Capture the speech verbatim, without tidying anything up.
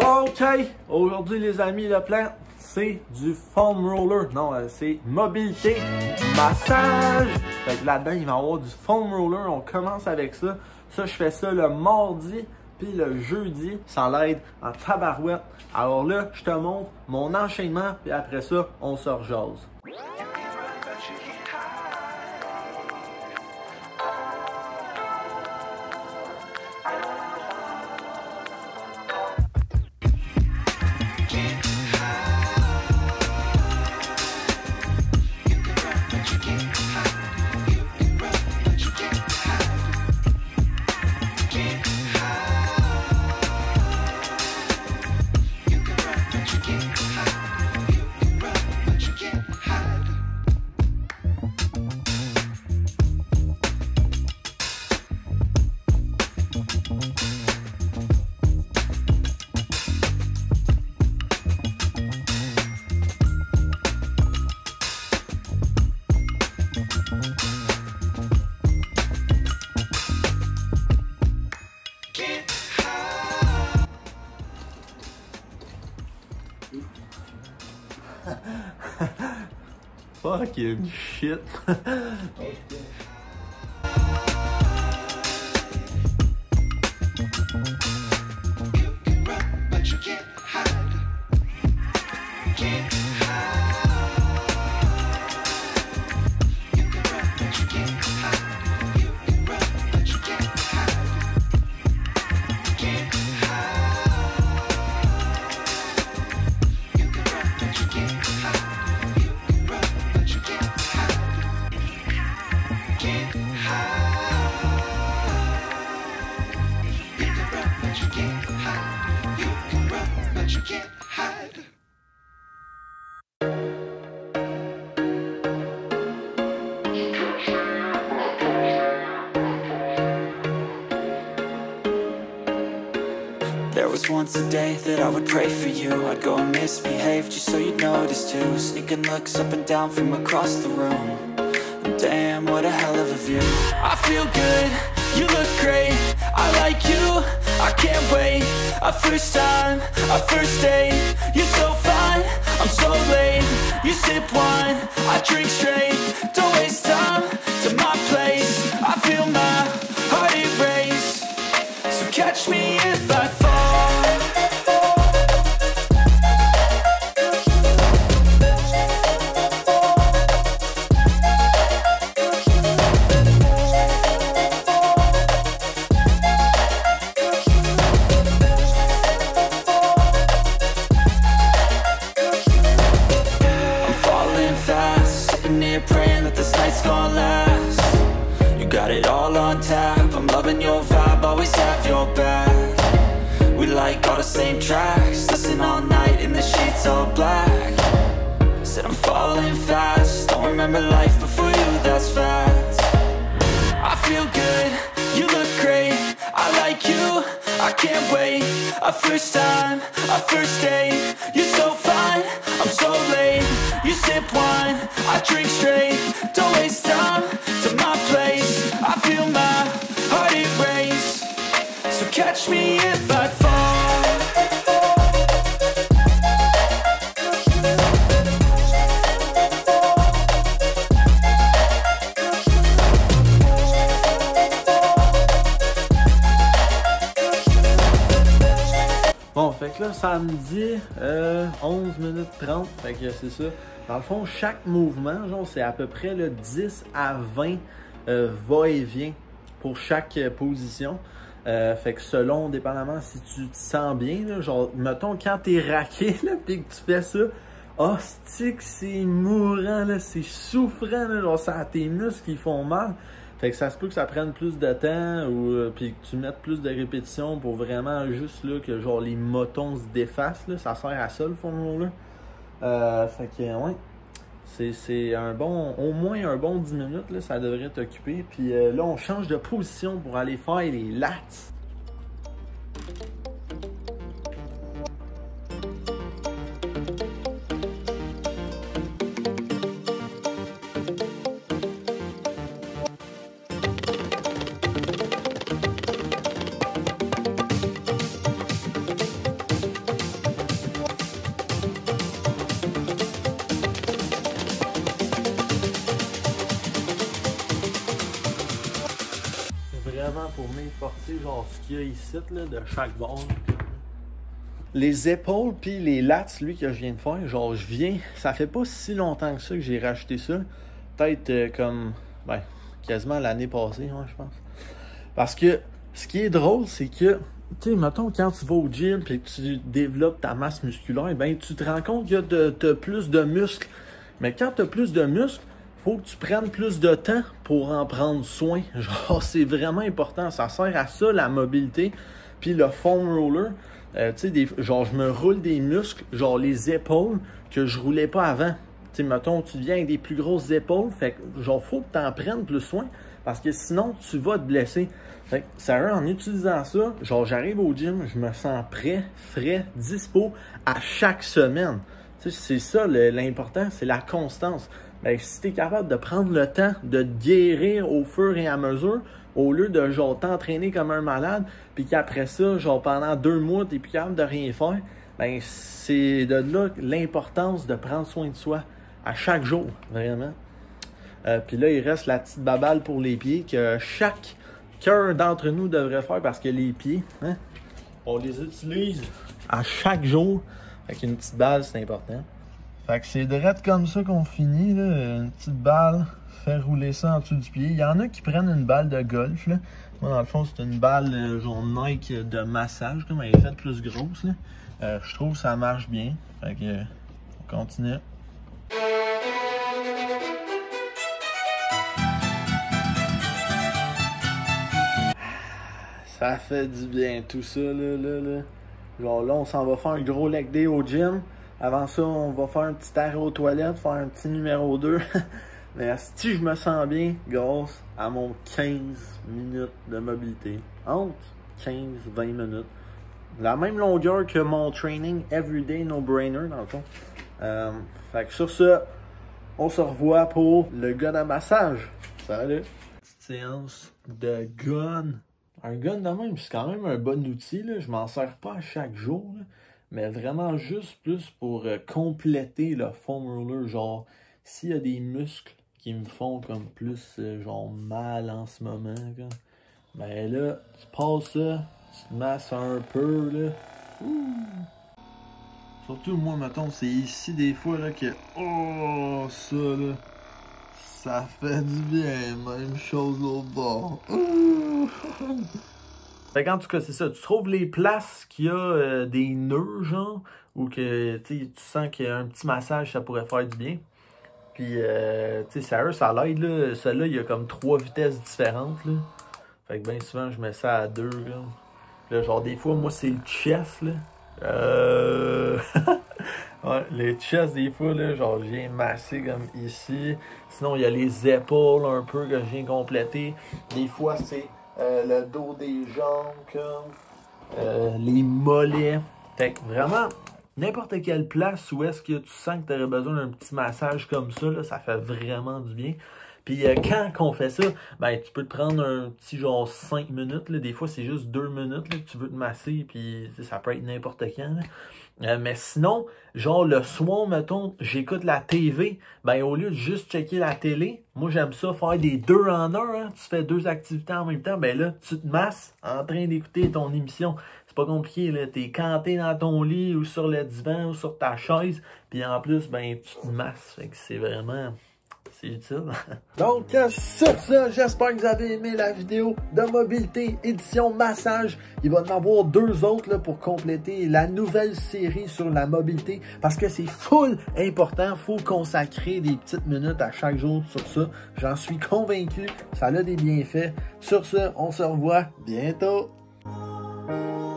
OK, aujourd'hui les amis, le plan, c'est du foam roller. Non, c'est mobilité, massage. Fait que là-dedans, il va y avoir du foam roller. On commence avec ça. Ça, je fais ça le mardi, puis le jeudi. Ça l'aide en tabarouette. Alors là, je te montre mon enchaînement, puis après ça, on se rejase. Fucking shit. Okay. There was once a day that I would pray for you. I'd go and misbehave just so you'd notice too. Sneaking looks up and down from across the room. And damn, what a hell of a view. I feel good, you look great. I like you, I can't wait. A first time, a first date. You're so fine, I'm so late. You sip wine, I drink straight. Don't waste time to my place. I feel my heart erase. So catch me if I fall. Praying that this night's gonna last. You got it all on tap. I'm loving your vibe, always have your back. We like all the same tracks. Listen all night in the sheets all black. Said I'm falling fast. Don't remember life before you, that's fact. I feel good, you look great. I like you, I can't wait. A first time, a first date. You're so fine, I'm so late. You sip wine, I drink straight. Don't waste time to my place. I feel my heart erase. So catch me if I fall. Bon, fait que là, samedi, euh, onze minutes trente, fait que c'est ça. Dans le fond, chaque mouvement, genre, c'est à peu près là, dix à vingt euh, va-et-vient pour chaque euh, position. Euh, fait que selon, dépendamment si tu te sens bien, là, genre, mettons, quand t'es raqué, là, pis que tu fais ça, hostie, c'est mourant, là, c'est souffrant, là, genre, ça, tes muscles, ils font mal. Fait que ça se peut que ça prenne plus de temps ou euh, puis que tu mettes plus de répétitions pour vraiment juste là que genre les motons se défassent là, ça sert à ça le foam roller. Euh, fait que ouais, c'est c'est un bon, au moins un bon dix minutes là, ça devrait t'occuper. Puis euh, là on change de position pour aller faire les lats. porter genre ce qu'il y a ici là, de chaque bord. Les épaules puis les lats, lui, que je viens de faire, genre je viens, ça fait pas si longtemps que ça que j'ai racheté ça. Peut-être euh, comme, ben, quasiment l'année passée, hein, je pense. Parce que ce qui est drôle, c'est que, tu sais, mettons, quand tu vas au gym et que tu développes ta masse musculaire, ben tu te rends compte que tu as plus de muscles. Mais quand tu as plus de muscles, faut que tu prennes plus de temps pour en prendre soin. Genre, c'est vraiment important. Ça sert à ça, la mobilité. Puis le foam roller, euh, tu sais, genre, je me roule des muscles, genre les épaules, que je roulais pas avant. Tu sais, mettons, tu viens avec des plus grosses épaules, fait que, genre, faut que tu en prennes plus soin, parce que sinon, tu vas te blesser. Fait que, sérieux, en utilisant ça, genre, j'arrive au gym, je me sens prêt, frais, dispo à chaque semaine. Tu sais, c'est ça l'important, c'est la constance. Ben, si tu es capable de prendre le temps de te guérir au fur et à mesure, au lieu de genre t'entraîner comme un malade, puis qu'après ça, genre pendant deux mois, tu n'es plus capable de rien faire, ben c'est de là l'importance de prendre soin de soi à chaque jour, vraiment. Euh, puis là, il reste la petite baballe pour les pieds que chaque cœur d'entre nous devrait faire, parce que les pieds, hein, on les utilise à chaque jour. Fait qu'une petite balle, c'est important. Fait que c'est direct comme ça qu'on finit, là. Une petite balle, faire rouler ça en dessous du pied. Il y en a qui prennent une balle de golf, là. Moi, dans le fond, c'est une balle euh, genre Nike de massage, comme elle est faite plus grosse, là. Euh, je trouve que ça marche bien. Fait que, euh, on continue. Ça fait du bien, tout ça, là, là, là. Genre là, on s'en va faire un gros leg day au gym. Avant ça, on va faire un petit arrêt aux toilettes, faire un petit numéro deux. Mais si je me sens bien, grâce à mon quinze minutes de mobilité. Entre quinze et vingt minutes. La même longueur que mon training Everyday No Brainer, dans le fond. Euh, fait que sur ça, on se revoit pour le gun à massage. Salut! Petite séance de gun. Un gun de même, c'est quand même un bon outil, là. Je m'en sers pas à chaque jour, là. Mais vraiment juste plus pour euh, compléter le foam roller. Genre, s'il y a des muscles qui me font comme plus euh, genre mal en ce moment, quoi, ben là, tu passes ça, tu te masses un peu, là. Ouh. Surtout, moi, mettons, c'est ici des fois, là, que... Oh, ça, là, ça fait du bien. Même chose au bord. Ouh. Fait qu'en tout cas, c'est ça. Tu trouves les places qu'il y a euh, des nœuds, genre, ou que tu sens qu'il y a un petit massage, ça pourrait faire du bien. Puis, euh, tu sais, sérieux, ça l'aide, là. Celui-là, il y a comme trois vitesses différentes, là. Fait que bien souvent, je mets ça à deux, là. Là, genre, des fois, moi, c'est le chest, là. Euh... ouais, les chests, des fois, là, genre, je viens masser comme ici. Sinon, il y a les épaules un peu que je viens compléter. Des fois, c'est... Euh, le dos des jambes, comme, euh, les mollets. Fait que vraiment, n'importe quelle place où est-ce que tu sens que tu aurais besoin d'un petit massage comme ça, là, ça fait vraiment du bien. Puis euh, quand on fait ça, ben tu peux te prendre un petit genre cinq minutes. Là. Des fois, c'est juste deux minutes là, que tu veux te masser. Puis ça peut être n'importe quand. Là. Euh, mais sinon, genre le soir, mettons, j'écoute la T V, ben au lieu de juste checker la télé, moi j'aime ça faire des deux en un, hein. Tu fais deux activités en même temps, ben là, tu te masses en train d'écouter ton émission. C'est pas compliqué, là, t'es canté dans ton lit ou sur le divan ou sur ta chaise, puis en plus, ben tu te masses, fait que c'est vraiment... c'est utile. Donc, sur ça, j'espère que vous avez aimé la vidéo de mobilité édition massage. Il va y en avoir deux autres là, pour compléter la nouvelle série sur la mobilité parce que c'est full important. Il faut consacrer des petites minutes à chaque jour sur ça. J'en suis convaincu. Ça a des bienfaits. Sur ce, on se revoit bientôt.